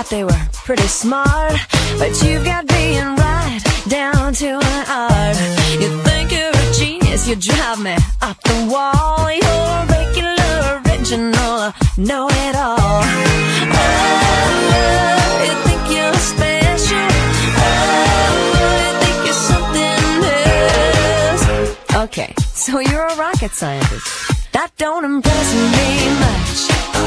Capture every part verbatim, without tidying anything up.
thought they were pretty smart, but you've got being right down to an art. You think you're a genius, you drive me up the wall. You're regular, original, know-it-all. Oh, you think you're special. Oh, you think you're something else. Okay, so you're a rocket scientist. That don't impress me much.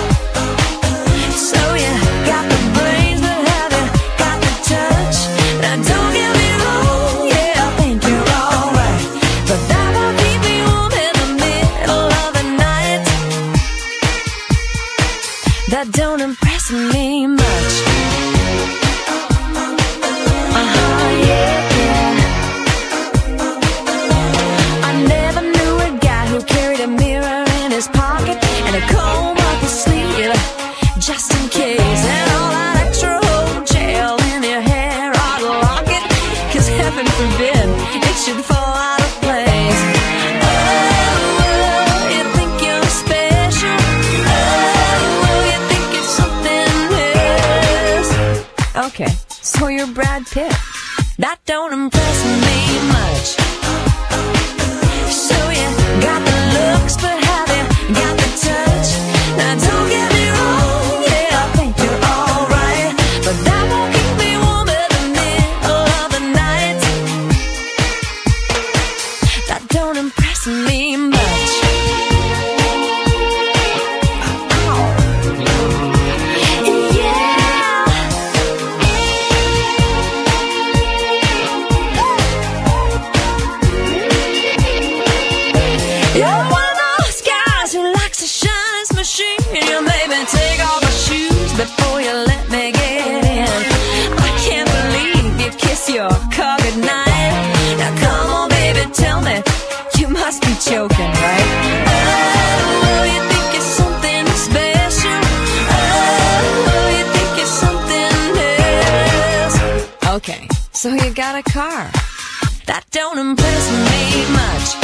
So you got the brains, but have you got the touch? Now don't get me wrong, yeah, I think you're alright, but that won't keep me warm in the middle of the night. That don't impress me much. Uh-huh, yeah, yeah. I never knew a guy who carried a mirror in his pocket and a comb up his sleeve, just in case. And all that extra old gel in your hair ought to lock it, 'cause heaven forbid it should fall out of place. Oh, you think you're special. Oh, you think you're something else. Okay, so you're Brad Pitt. That don't impress me much. So you got the looks, but have you got the touch? Now don't get me wrong, yeah, I think you're alright, but that won't keep me warm in the middle of the night. That don't impress me much. You're one of those guys who likes to shine his machine. You made me take off my shoes before you let me get in. I can't believe you kiss your car goodnight. Now come on, baby, tell me, you must be joking, right? Oh, you think you're something special. Oh, you think you're something else. Okay, so you got a car. That don't impress me much.